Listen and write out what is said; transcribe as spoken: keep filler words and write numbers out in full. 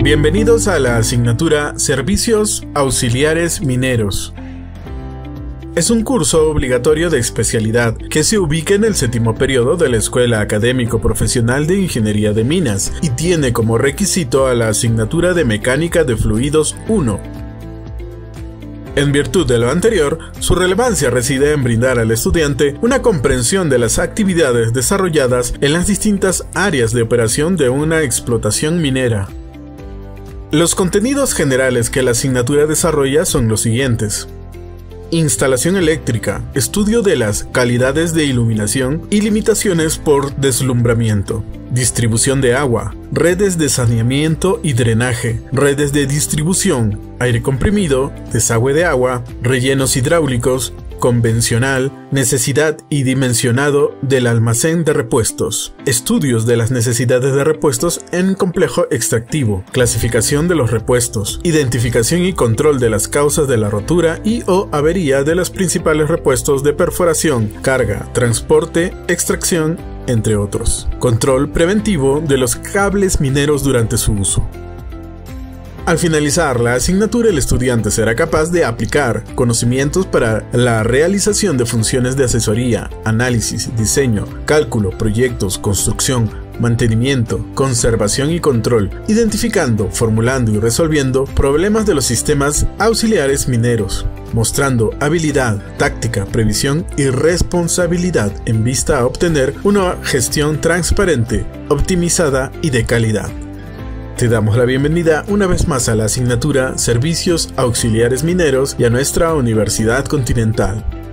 Bienvenidos a la asignatura Servicios Auxiliares Mineros. Es un curso obligatorio de especialidad que se ubica en el séptimo periodo de la Escuela Académico Profesional de Ingeniería de Minas y tiene como requisito a la asignatura de Mecánica de Fluidos uno. En virtud de lo anterior, su relevancia reside en brindar al estudiante una comprensión de las actividades desarrolladas en las distintas áreas de operación de una explotación minera. Los contenidos generales que la asignatura desarrolla son los siguientes: instalación eléctrica, estudio de las calidades de iluminación y limitaciones por deslumbramiento, distribución de agua, redes de saneamiento y drenaje, redes de distribución, aire comprimido, desagüe de agua, rellenos hidráulicos, convencional, necesidad y dimensionado del almacén de repuestos, estudios de las necesidades de repuestos en complejo extractivo, clasificación de los repuestos, identificación y control de las causas de la rotura y o avería de los principales repuestos de perforación, carga, transporte, extracción, entre otros. Control preventivo de los cables mineros durante su uso. Al finalizar la asignatura, el estudiante será capaz de aplicar conocimientos para la realización de funciones de asesoría, análisis, diseño, cálculo, proyectos, construcción, mantenimiento, conservación y control, identificando, formulando y resolviendo problemas de los sistemas auxiliares mineros, mostrando habilidad, táctica, previsión y responsabilidad en vista a obtener una gestión transparente, optimizada y de calidad. Te damos la bienvenida una vez más a la asignatura Servicios Auxiliares Mineros y a nuestra Universidad Continental.